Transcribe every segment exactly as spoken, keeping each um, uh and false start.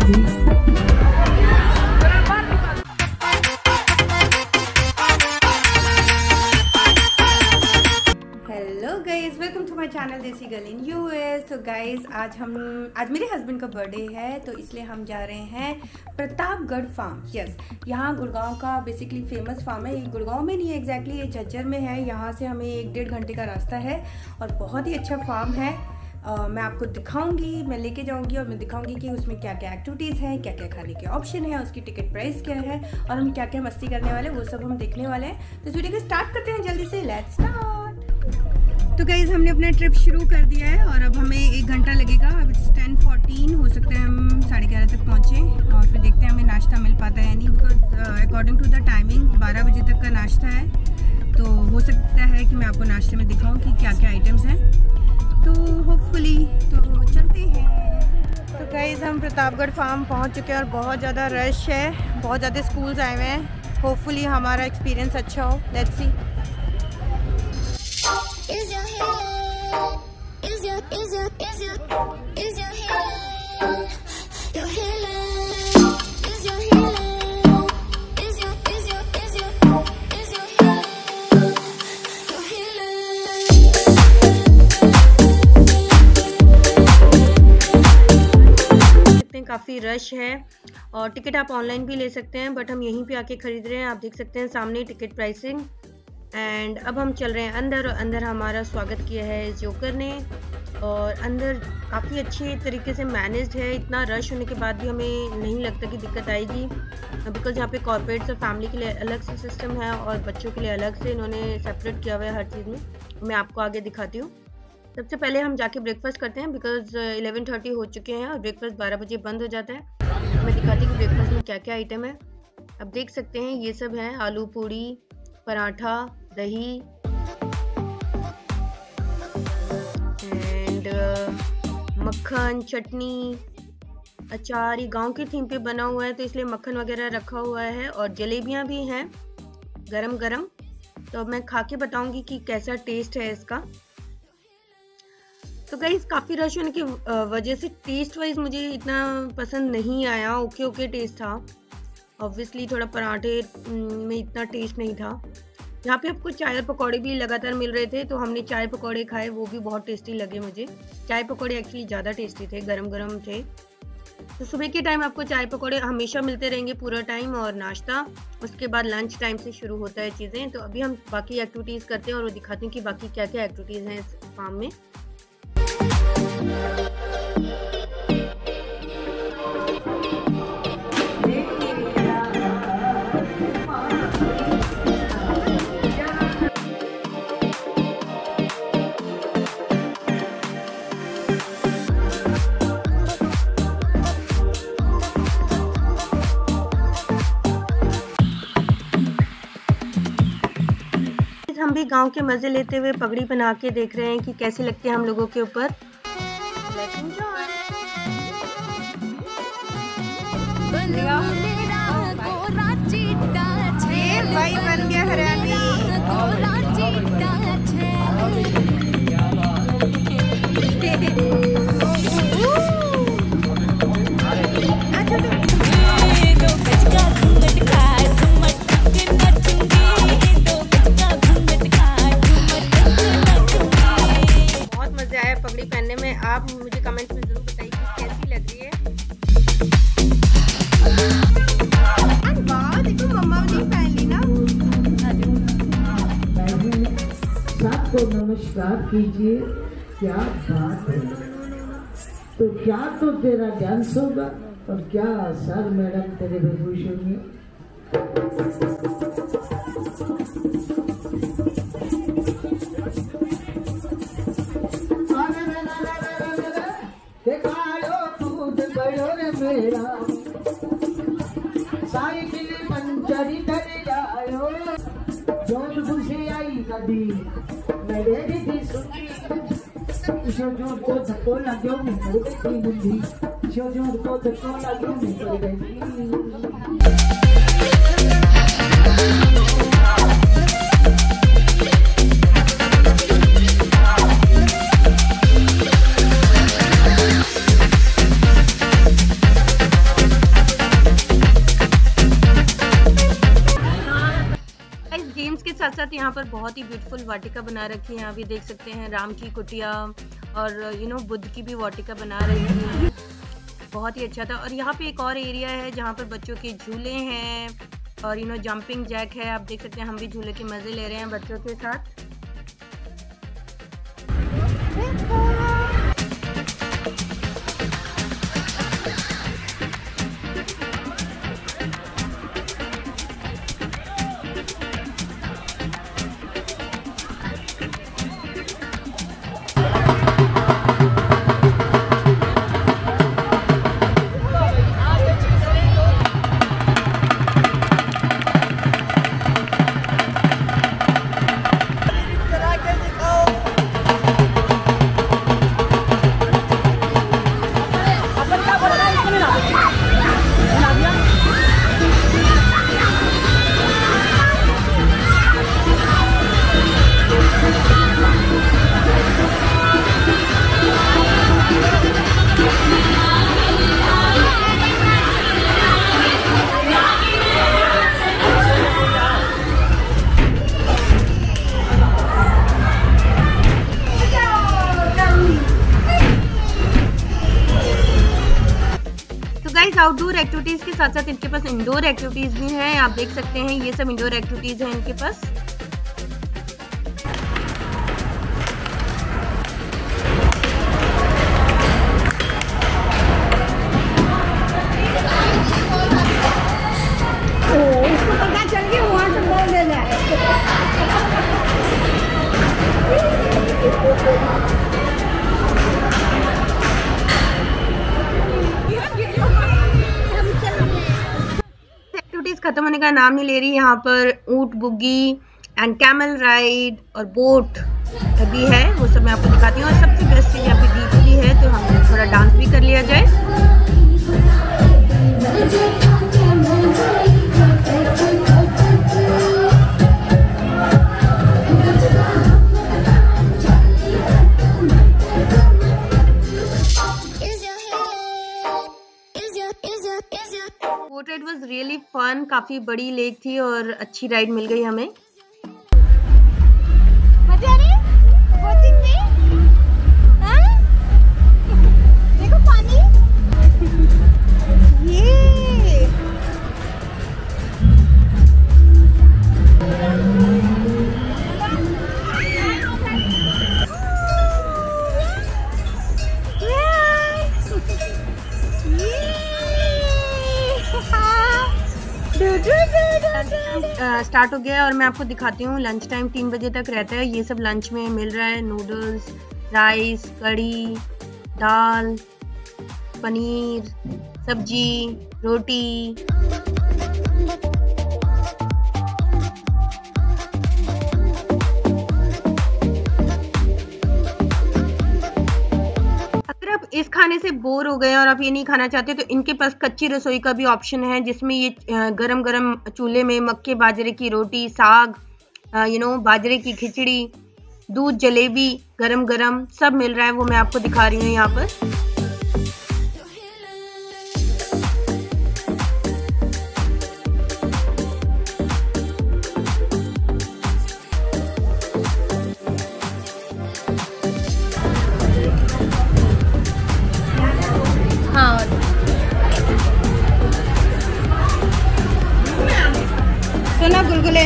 Welcome to my channel desi girl in US. तो guys आज हम आज मेरे हस्बैंड का बर्थडे है, तो इसलिए हम जा रहे हैं प्रतापगढ़ फार्म। यस, यहाँ गुड़गांव का बेसिकली फेमस फार्म है। ये गुड़गांव में नहीं है एग्जैक्टली, ये झज्जर में है। यहाँ से हमें एक डेढ़ घंटे का रास्ता है और बहुत ही अच्छा फार्म है। Uh, मैं आपको दिखाऊंगी, मैं लेके जाऊंगी और मैं दिखाऊंगी कि उसमें क्या क्या एक्टिविटीज़ हैं, क्या क्या खाने के ऑप्शन है, उसकी टिकट प्राइस क्या है और हम क्या क्या मस्ती करने वाले हैं, वो सब हम देखने वाले हैं। तो इस वीडियो को स्टार्ट करते हैं जल्दी से। Let's start. तो गाइस हमने अपना ट्रिप शुरू कर दिया है और अब हमें एक घंटा लगेगा। अब इट्स टेन फोर्टीन, हो सकता है हम साढ़े ग्यारह तक पहुँचें और फिर देखते हैं हमें नाश्ता मिल पाता है या नहीं, because according to the timing बारह बजे तक का नाश्ता है। तो हो सकता है कि मैं आपको नाश्ते में दिखाऊँ कि क्या क्या आइटम्स हैं। तो होपफुली तो चलते हैं। तो गाइस हम प्रतापगढ़ फार्म पहुंच चुके हैं और बहुत ज़्यादा रश है, बहुत ज़्यादा स्कूल्स आए हुए हैं। होपफुली हमारा एक्सपीरियंस अच्छा हो। Let's see. काफ़ी रश है और टिकट आप ऑनलाइन भी ले सकते हैं, बट हम यहीं पे आके ख़रीद रहे हैं। आप देख सकते हैं सामने टिकट प्राइसिंग। एंड अब हम चल रहे हैं अंदर और अंदर हमारा स्वागत किया है इस जोकर ने और अंदर काफ़ी अच्छे तरीके से मैनेज्ड है। इतना रश होने के बाद भी हमें नहीं लगता कि दिक्कत आएगी, बिकॉज यहाँ पे कॉर्पोरेट्स और फैमिली के लिए अलग से सिस्टम है और बच्चों के लिए अलग से इन्होंने सेपरेट किया हुआ है हर चीज़ में। मैं आपको आगे दिखाती हूँ। सबसे पहले हम जाके ब्रेकफास्ट करते हैं, बिकॉज इलेवन थर्टी हो चुके हैं और ब्रेकफास्ट बारह बजे बंद हो जाता है। मैं दिखाती हूँ कि ब्रेकफास्ट में क्या क्या आइटम है। आप देख सकते हैं ये सब है, आलू पूड़ी, पराठा, दही एंड मक्खन, चटनी, अचार। ये गांव की थीम पे बना हुआ है तो इसलिए मक्खन वगैरह रखा हुआ है और जलेबियाँ भी हैं गरम गरम। तो अब मैं खा के बताऊँगी कि कैसा टेस्ट है इसका। तो गाइस काफ़ी रश होने की वजह से टेस्ट वाइज मुझे इतना पसंद नहीं आया। ओके ओके टेस्ट था, ऑब्वियसली थोड़ा पराठे में इतना टेस्ट नहीं था। यहाँ पे आपको चाय और पकौड़े भी लगातार मिल रहे थे, तो हमने चाय पकौड़े खाए, वो भी बहुत टेस्टी लगे मुझे। चाय पकौड़े एक्चुअली ज़्यादा टेस्टी थे, गरम गरम थे। तो सुबह के टाइम आपको चाय पकौड़े हमेशा मिलते रहेंगे पूरा टाइम और नाश्ता। उसके बाद लंच टाइम से शुरू होता है चीज़ें। तो अभी हम बाकी एक्टिविटीज़ करते हैं और वो दिखाते हैं कि बाकी क्या क्या एक्टिविटीज़ हैं इस फार्म में। हम भी गांव के मजे लेते हुए पगड़ी बना के देख रहे हैं कि कैसे लगते हैं हम लोगों के ऊपर। भाई बन गया हरियाणी। बहुत मजा आया पगड़ी पहनने में। आप मुझे कमेंट में जरूर बताइए कि कैसी लग रही है। सबको नमस्कार कीजिए। क्या बात है। तो क्या तो तेरा डांस होगा और क्या सर मैडम तेरे पे खुश होंगे। दिखाओ दूध बड़ो रे मेरा, साइकिल मंजरी कर जाओ। जोर खुशी आई कभी मेरे दी सुनी, जो जोर को धक्को लगे मैं कर गई बुद्धि, जो जोर को धक्को लगे मैं कर गई। पर बहुत ही ब्यूटीफुल वाटिका बना रखी है। यहाँ भी देख सकते हैं राम की कुटिया और यू नो बुद्ध की भी वाटिका बना रही है। बहुत ही अच्छा था। और यहाँ पे एक और एरिया है जहाँ पर बच्चों के झूले हैं और यू नो जंपिंग जैक है। आप देख सकते हैं हम भी झूले के मजे ले रहे हैं बच्चों के साथ। आउटडोर एक्टिविटीज के साथ साथ इनके पास इंडोर एक्टिविटीज भी हैं। आप देख सकते हैं ये सब इंडोर एक्टिविटीज हैं इनके पास। उसको पता चल गया वहां से बोल दे जाए। खत्म होने का नाम नहीं ले रही। यहाँ पर ऊंट बुग्गी एंड कैमल राइड और बोट भी है, वो सब मैं आपको दिखाती हूँ। और सबसे बेस्ट चीज़ यहाँ पे डीजे भी है, तो हम थोड़ा डांस भी कर लिया जाए। It was really fun. काफी बड़ी लेक थी और अच्छी राइड मिल गई हमें। मजा आ रही है बोटिंग में? हाँ? देखो पानी ये स्टार्ट हो गया और मैं आपको दिखाती हूँ। लंच टाइम तीन बजे तक रहता है। ये सब लंच में मिल रहा है, नूडल्स, राइस, कढ़ी, दाल, पनीर, सब्जी, रोटी। अगर आप इस खाने से बोर हो गए और आप ये नहीं खाना चाहते तो इनके पास कच्ची रसोई का भी ऑप्शन है, जिसमें ये गरम गरम चूल्हे में मक्के बाजरे की रोटी, साग, यू नो बाजरे की खिचड़ी, दूध, जलेबी गरम गरम सब मिल रहा है। वो मैं आपको दिखा रही हूँ यहाँ पर। सोना गुलगुले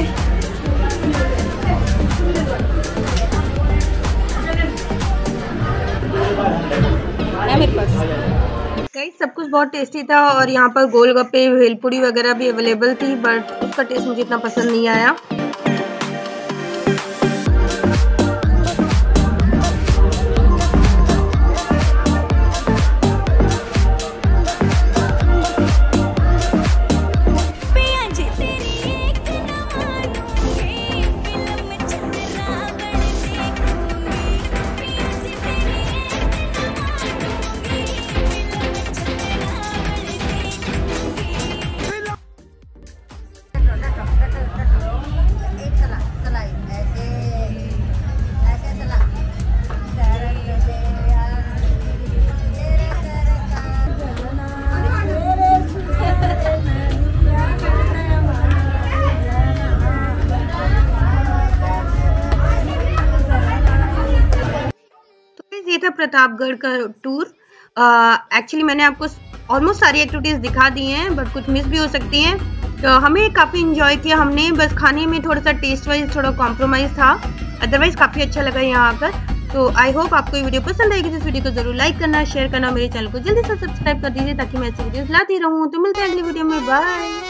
मेरे पास। गाइस सब कुछ बहुत टेस्टी था और यहाँ पर गोलगप्पे, भेलपुरी वगैरह भी अवेलेबल थी, बट उसका टेस्ट मुझे इतना पसंद नहीं आया। था प्रतापगढ़ का टूर। एक्चुअली uh, मैंने आपको ऑलमोस्ट सारी एक्टिविटीज़ दिखा दी हैं, बट कुछ मिस भी हो सकती हैं। तो हमें काफ़ी इन्जॉय किया हमने, बस खाने में थोड़ा सा टेस्ट वाइज थोड़ा कॉम्प्रोमाइज़ था, अदरवाइज़ काफ़ी अच्छा लगा यहाँ आकर। तो आई होप आपको ये वीडियो पसंद आएगी। तो इस वीडियो को जरूर लाइक करना, शेयर करना, मेरे चैनल को जल्दी से सब्सक्राइब कर दीजिए ताकि मैं ऐसी वीडियोस लाती रहूँ। तो मिलते हैं अगली वीडियो में, बाय।